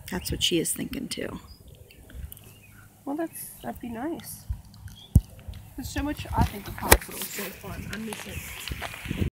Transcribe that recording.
That's what she is thinking too. Well, that'd be nice. There's so much, I think, of hospital is so fun. I miss it.